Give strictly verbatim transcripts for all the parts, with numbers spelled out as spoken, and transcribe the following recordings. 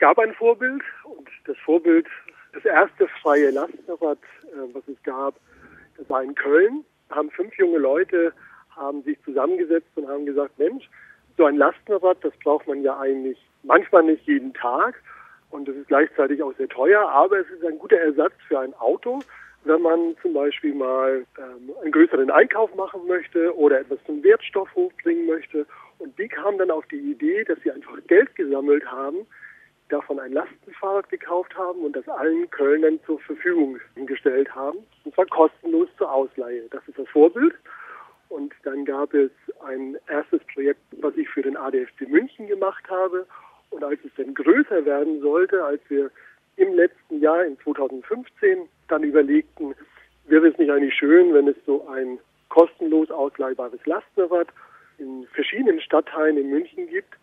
gab ein Vorbild und das Vorbild, das erste freie Lastenrad, äh, was es gab, das war in Köln. Da haben fünf junge Leute haben sich zusammengesetzt und haben gesagt, Mensch, so ein Lastenrad, das braucht man ja eigentlich manchmal nicht jeden Tag und das ist gleichzeitig auch sehr teuer, aber es ist ein guter Ersatz für ein Auto, wenn man zum Beispiel mal ähm, einen größeren Einkauf machen möchte oder etwas zum Wertstoffhof bringen möchte. Und die kamen dann auf die Idee, dass sie einfach Geld gesammelt haben, davon ein Lastenfahrrad gekauft haben und das allen Kölnern zur Verfügung gestellt haben. Und zwar kostenlos zur Ausleihe. Das ist das Vorbild. Und dann gab es ein erstes Projekt, was ich für den A D F C München gemacht habe. Und als es dann größer werden sollte, als wir im letzten Jahr, in zweitausendfünfzehn, dann überlegten, wäre es nicht eigentlich schön, wenn es so ein kostenlos ausleihbares Lastenrad in verschiedenen Stadtteilen in München gibt.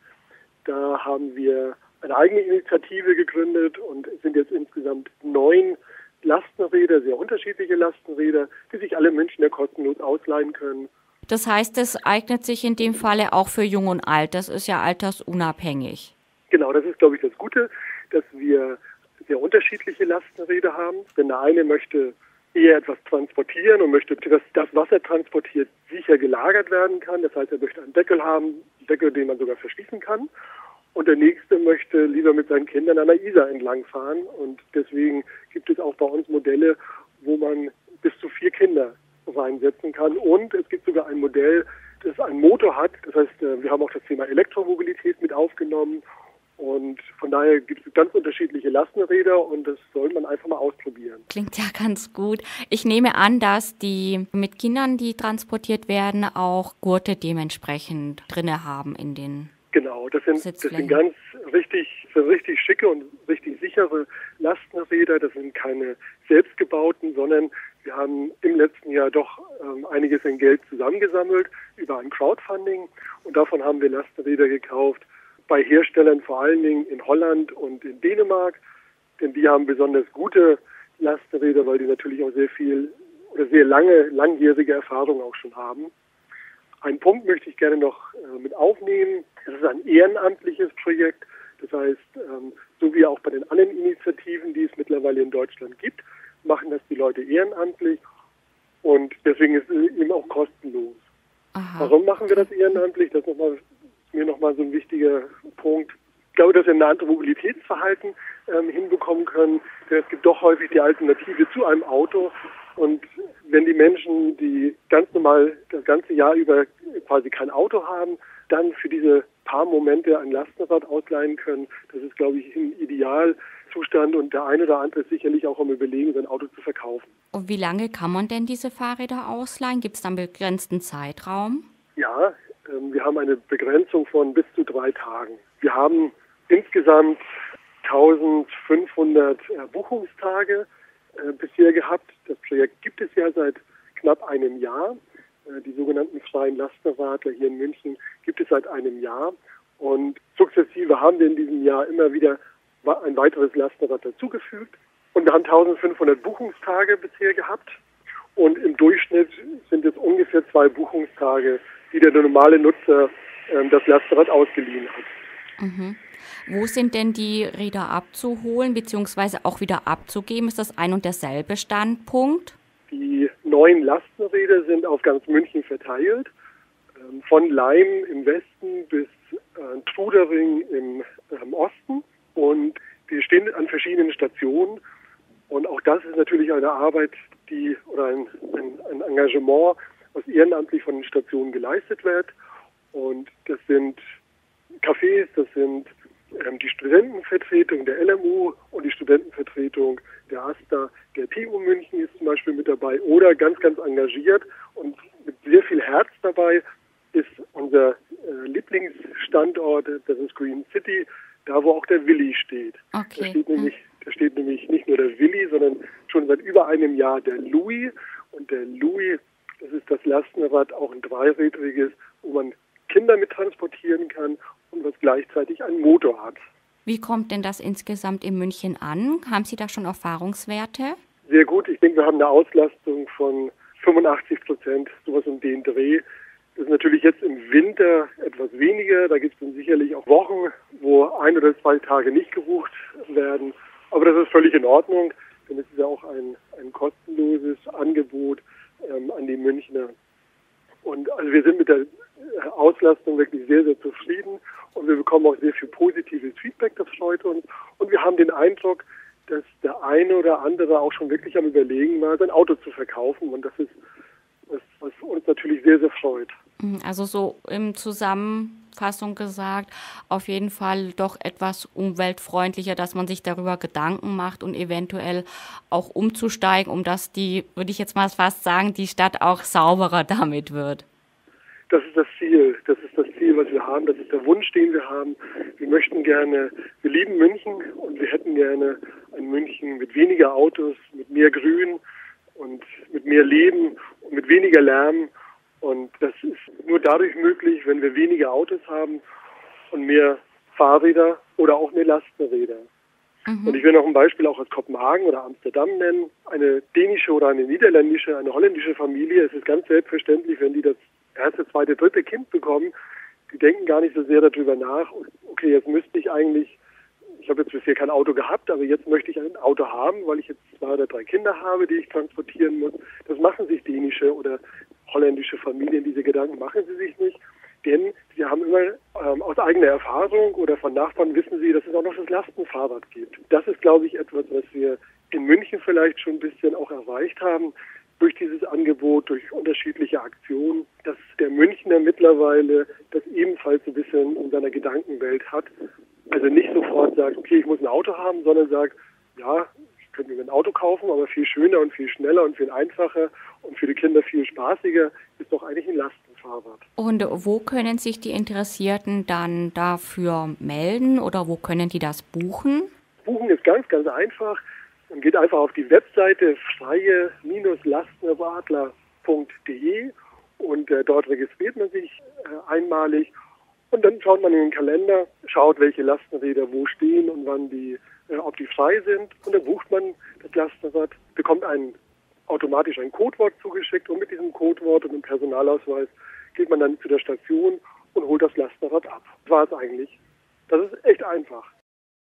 Da haben wir eine eigene Initiative gegründet und es sind jetzt insgesamt neun Lastenräder, sehr unterschiedliche Lastenräder, die sich alle Münchner kostenlos ausleihen können. Das heißt, es eignet sich in dem Falle auch für Jung und Alt. Das ist ja altersunabhängig. Genau, das ist, glaube ich, das Gute, dass wir sehr unterschiedliche Lastenräder haben. Denn der eine möchte eher etwas transportieren und möchte, dass das, was er transportiert, sicher gelagert werden kann. Das heißt, er möchte einen Deckel haben, einen Deckel, den man sogar verschließen kann. Und der nächste möchte lieber mit seinen Kindern an der Isar entlangfahren. Und deswegen gibt es auch bei uns Modelle, wo man bis zu vier Kinder reinsetzen kann. Und es gibt sogar ein Modell, das einen Motor hat. Das heißt, wir haben auch das Thema Elektromobilität mit aufgenommen. Und von daher gibt es ganz unterschiedliche Lastenräder und das soll man einfach mal ausprobieren. Klingt ja ganz gut. Ich nehme an, dass die mit Kindern, die transportiert werden, auch Gurte dementsprechend drinne haben in den Genau, das sind, das sind ganz richtig, so richtig schicke und richtig sichere Lastenräder. Das sind keine selbstgebauten, sondern wir haben im letzten Jahr doch ähm, einiges an Geld zusammengesammelt über ein Crowdfunding und davon haben wir Lastenräder gekauft. Bei Herstellern vor allen Dingen in Holland und in Dänemark, denn die haben besonders gute Lastenräder, weil die natürlich auch sehr viel oder sehr lange, langjährige Erfahrung auch schon haben. Einen Punkt möchte ich gerne noch äh, mit aufnehmen. Es ist ein ehrenamtliches Projekt. Das heißt, ähm, so wie auch bei den anderen Initiativen, die es mittlerweile in Deutschland gibt, machen das die Leute ehrenamtlich und deswegen ist es eben auch kostenlos. Aha. Warum machen wir das ehrenamtlich? Das ist nochmal mir nochmal so ein wichtiger Punkt. Ich glaube, dass wir ein anderes Mobilitätsverhalten ähm, hinbekommen können. Denn es gibt doch häufig die Alternative zu einem Auto. Und wenn die Menschen, die ganz normal das ganze Jahr über quasi kein Auto haben, dann für diese paar Momente ein Lastenrad ausleihen können, das ist, glaube ich, ein Idealzustand. Und der eine oder andere ist sicherlich auch am Überlegen, sein Auto zu verkaufen. Und wie lange kann man denn diese Fahrräder ausleihen? Gibt es da einen begrenzten Zeitraum? Ja, wir haben eine Begrenzung von bis zu drei Tagen. Wir haben insgesamt eintausendfünfhundert Buchungstage äh, bisher gehabt. Das Projekt gibt es ja seit knapp einem Jahr. Äh, die sogenannten freien Lastenradler hier in München gibt es seit einem Jahr. Und sukzessive haben wir in diesem Jahr immer wieder ein weiteres Lastenrad dazugefügt. Und wir haben eintausendfünfhundert Buchungstage bisher gehabt. Und im Durchschnitt sind es ungefähr zwei Buchungstage, die der normale Nutzer ähm, das Lastenrad ausgeliehen hat. Mhm. Wo sind denn die Räder abzuholen bzw. auch wieder abzugeben? Ist das ein und derselbe Standpunkt? Die neuen Lastenräder sind auf ganz München verteilt, ähm, von Laim im Westen bis äh, Trudering im ähm, Osten. Und wir stehen an verschiedenen Stationen. Und auch das ist natürlich eine Arbeit, die oder ein, ein, ein Engagement, was ehrenamtlich von den Stationen geleistet wird. Und das sind Cafés, das sind ähm, die Studentenvertretung der L M U und die Studentenvertretung der AStA. Der T U München ist zum Beispiel mit dabei oder ganz, ganz engagiert und mit sehr viel Herz dabei ist unser äh, Lieblingsstandort, das ist Green City, da wo auch der Willi steht. Okay. Da steht nämlich, da steht nämlich nicht nur der Willi, sondern schon seit über einem Jahr der Louis. Und der Louis, das ist das Lastenrad, auch ein dreirädriges, wo man Kinder mit transportieren kann und was gleichzeitig einen Motor hat. Wie kommt denn das insgesamt in München an? Haben Sie da schon Erfahrungswerte? Sehr gut. Ich denke, wir haben eine Auslastung von fünfundachtzig Prozent, sowas um den Dreh. Das ist natürlich jetzt im Winter etwas weniger. Da gibt es dann sicherlich auch Wochen, wo ein oder zwei Tage nicht gebucht werden. Aber das ist völlig in Ordnung, denn es ist ja auch ein, ein kostenloses Angebot ähm, an die Münchner. Und also wir sind mit der Auslastung wirklich sehr, sehr zufrieden und wir bekommen auch sehr viel positives Feedback, das freut uns. Und wir haben den Eindruck, dass der eine oder andere auch schon wirklich am Überlegen war, sein Auto zu verkaufen. Und das ist was, was uns natürlich sehr, sehr freut. Also so im Zusammenfassung gesagt, auf jeden Fall doch etwas umweltfreundlicher, dass man sich darüber Gedanken macht und eventuell auch umzusteigen, um dass die, würde ich jetzt mal fast sagen, die Stadt auch sauberer damit wird. Das ist das Ziel. Das ist das Ziel, was wir haben. Das ist der Wunsch, den wir haben. Wir möchten gerne, wir lieben München und wir hätten gerne ein München mit weniger Autos, mit mehr Grün und mit mehr Leben und mit weniger Lärm. Und das ist nur dadurch möglich, wenn wir weniger Autos haben und mehr Fahrräder oder auch mehr Lastenräder. Mhm. Und ich will noch ein Beispiel auch aus Kopenhagen oder Amsterdam nennen. Eine dänische oder eine niederländische, eine holländische Familie, es ist ganz selbstverständlich, wenn die das erste, zweite, dritte Kind bekommen, die denken gar nicht so sehr darüber nach, okay, jetzt müsste ich eigentlich, ich habe jetzt bisher kein Auto gehabt, aber jetzt möchte ich ein Auto haben, weil ich jetzt zwei oder drei Kinder habe, die ich transportieren muss. Das machen sich dänische oder holländische Familien, diese Gedanken machen sie sich nicht, denn sie haben immer ähm, aus eigener Erfahrung oder von Nachbarn wissen sie, dass es auch noch das Lastenfahrrad gibt. Das ist, glaube ich, etwas, was wir in München vielleicht schon ein bisschen auch erreicht haben, durch dieses Angebot, durch unterschiedliche Aktionen, dass der Münchner mittlerweile das ebenfalls ein bisschen in seiner Gedankenwelt hat. Also nicht sofort sagt, okay, ich muss ein Auto haben, sondern sagt, ja, ich könnte mir ein Auto kaufen, aber viel schöner und viel schneller und viel einfacher und für die Kinder viel spaßiger ist doch eigentlich ein Lastenfahrrad. Und wo können sich die Interessierten dann dafür melden oder wo können die das buchen? Buchen ist ganz, ganz einfach. Man geht einfach auf die Webseite freie Lastenradler punkt de und äh, dort registriert man sich äh, einmalig und dann schaut man in den Kalender, schaut, welche Lastenräder wo stehen und wann die, äh, ob die frei sind und dann bucht man das Lastenrad, bekommt ein, automatisch ein Codewort zugeschickt und mit diesem Codewort und dem Personalausweis geht man dann zu der Station und holt das Lastenrad ab. Das war es eigentlich. Das ist echt einfach.